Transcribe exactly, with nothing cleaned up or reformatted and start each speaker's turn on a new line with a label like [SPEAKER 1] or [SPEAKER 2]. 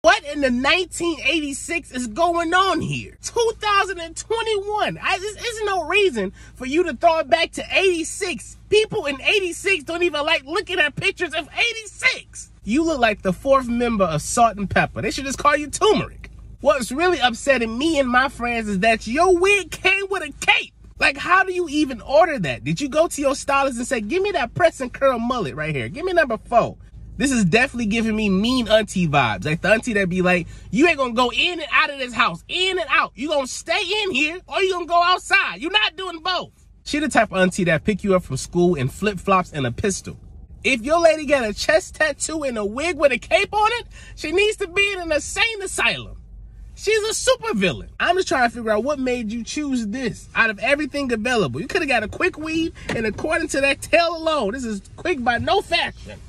[SPEAKER 1] What in the nineteen eighty-six is going on here? two thousand twenty-one. I, there's, there's no reason for you to throw it back to eighty-six. People in eighty-six don't even like looking at pictures of eighty-six. You look like the fourth member of Salt and Pepper. They should just call you Turmeric. What's really upsetting me and my friends is that your wig came with a cape. Like, how do you even order that? Did you go to your stylist and say, give me that press and curl mullet right here. Give me number four. This is definitely giving me mean auntie vibes. Like the auntie that be like, you ain't gonna go in and out of this house, in and out. You gonna stay in here or you gonna go outside. You're not doing both. She the type of auntie that pick you up from school in flip-flops and a pistol. If your lady got a chest tattoo and a wig with a cape on it, she needs to be in an insane asylum. She's a super villain. I'm just trying to figure out what made you choose this out of everything available. You could have got a quick weave, and according to that tail alone, this is quick by no fashion.